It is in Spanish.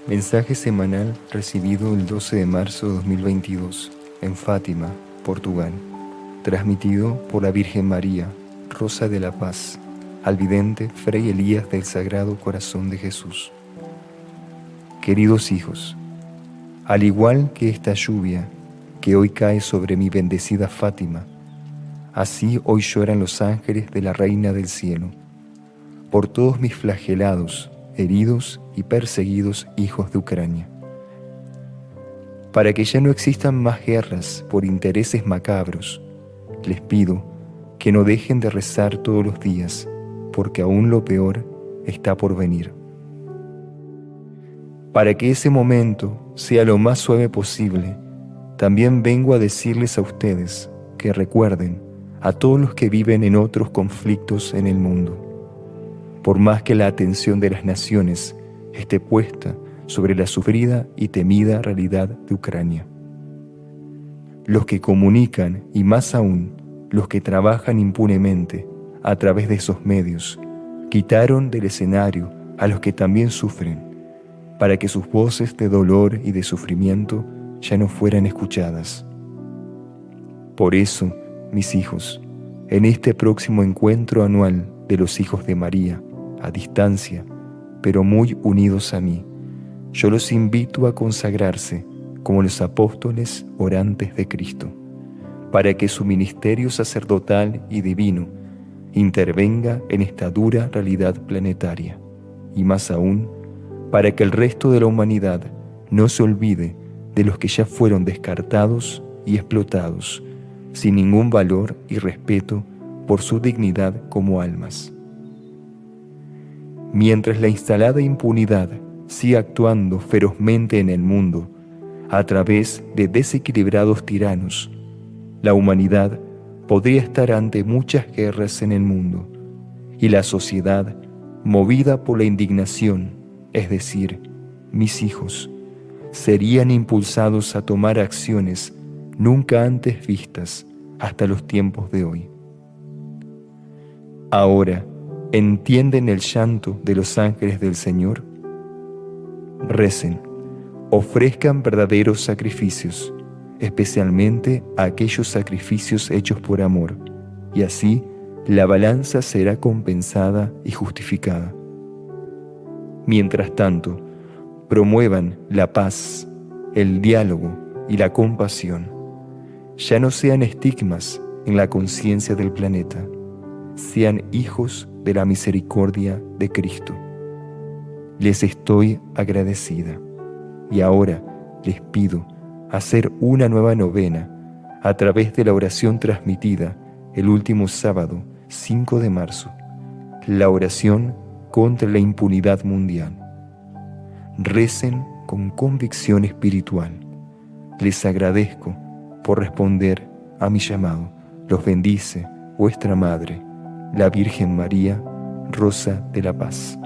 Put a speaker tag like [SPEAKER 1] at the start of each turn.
[SPEAKER 1] Mensaje semanal recibido el 12 de marzo de 2022 en Fátima, Portugal. Transmitido por la Virgen María, Rosa de la Paz, al vidente Fray Elías del Sagrado Corazón de Jesús. Queridos hijos, al igual que esta lluvia que hoy cae sobre mi bendecida Fátima, así hoy lloran los ángeles de la Reina del Cielo, por todos mis flagelados, heridos y perseguidos hijos de Ucrania. Para que ya no existan más guerras por intereses macabros, les pido que no dejen de rezar todos los días, porque aún lo peor está por venir. Para que ese momento sea lo más suave posible, también vengo a decirles a ustedes que recuerden a todos los que viven en otros conflictos en el mundo. Por más que la atención de las naciones esté puesta sobre la sufrida y temida realidad de Ucrania. Los que comunican, y más aún, los que trabajan impunemente a través de esos medios, quitaron del escenario a los que también sufren, para que sus voces de dolor y de sufrimiento ya no fueran escuchadas. Por eso, mis hijos, en este próximo encuentro anual de los hijos de María, a distancia, pero muy unidos a mí, yo los invito a consagrarse como los apóstoles orantes de Cristo, para que su ministerio sacerdotal y divino intervenga en esta dura realidad planetaria, y más aún, para que el resto de la humanidad no se olvide de los que ya fueron descartados y explotados, sin ningún valor y respeto por su dignidad como almas. Mientras la instalada impunidad siga actuando ferozmente en el mundo a través de desequilibrados tiranos, la humanidad podría estar ante muchas guerras en el mundo, y la sociedad, movida por la indignación, es decir, mis hijos, serían impulsados a tomar acciones nunca antes vistas hasta los tiempos de hoy. Ahora, ¿entienden el llanto de los ángeles del Señor? Recen, ofrezcan verdaderos sacrificios, especialmente aquellos sacrificios hechos por amor, y así la balanza será compensada y justificada. Mientras tanto, promuevan la paz, el diálogo y la compasión. Ya no sean estigmas en la conciencia del planeta, sean hijos de la misericordia de Cristo. Les estoy agradecida, y ahora les pido hacer una nueva novena a través de la oración transmitida el último sábado, 5 de marzo, la oración contra la impunidad mundial. Recen con convicción espiritual. Les agradezco por responder a mi llamado. Los bendice vuestra Madre, la Virgen María, Rosa de la Paz.